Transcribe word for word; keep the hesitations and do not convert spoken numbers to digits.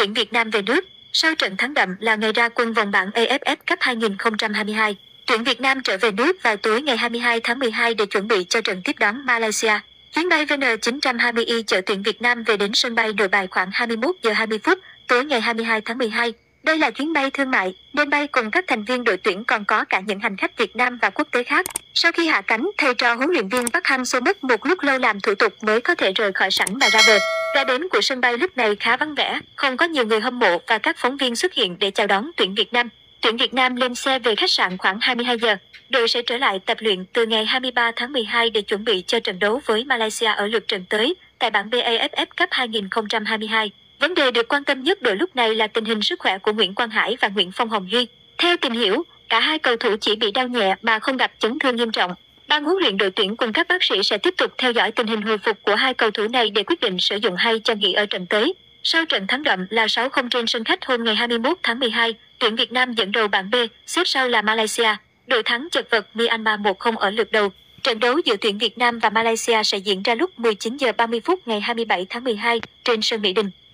tuyển Việt Nam về nước. Sau trận thắng đậm là ngày ra quân vòng bảng a ép ép Cup hai không hai hai, tuyển Việt Nam trở về nước vào tối ngày hai mươi hai tháng mười hai để chuẩn bị cho trận tiếp đón Malaysia. Chuyến bay vê en chín hai không chở tuyển Việt Nam về đến sân bay Nội Bài khoảng hai mươi mốt giờ hai mươi phút tối ngày hai mươi hai tháng mười hai. Đây là chuyến bay thương mại, nên bay cùng các thành viên đội tuyển còn có cả những hành khách Việt Nam và quốc tế khác. Sau khi hạ cánh, thầy trò huấn luyện viên Park Hang-seo mất một lúc lâu làm thủ tục mới có thể rời khỏi sảnh và ra về. Ga đến của sân bay lúc này khá vắng vẻ, không có nhiều người hâm mộ và các phóng viên xuất hiện để chào đón tuyển Việt Nam. Tuyển Việt Nam lên xe về khách sạn khoảng hai mươi hai giờ. Đội sẽ trở lại tập luyện từ ngày hai mươi ba tháng mười hai để chuẩn bị cho trận đấu với Malaysia ở lượt trận tới tại bảng B a ép ép Cup hai không hai hai. Vấn đề được quan tâm nhất đội lúc này là tình hình sức khỏe của Nguyễn Quang Hải và Nguyễn Phong Hồng Duy. Theo tìm hiểu, cả hai cầu thủ chỉ bị đau nhẹ mà không gặp chấn thương nghiêm trọng. Ban huấn luyện đội tuyển cùng các bác sĩ sẽ tiếp tục theo dõi tình hình hồi phục của hai cầu thủ này để quyết định sử dụng hay cho nghỉ ở trận tới. Sau trận thắng đậm là sáu không trên sân khách hôm ngày hai mươi mốt tháng mười hai, tuyển Việt Nam dẫn đầu bảng B, xếp sau là Malaysia. Đội thắng chật vật Myanmar một không ở lượt đầu. Trận đấu giữa tuyển Việt Nam và Malaysia sẽ diễn ra lúc mười chín giờ ba mươi phút ngày hai mươi bảy tháng mười hai trên sân Mỹ Đình.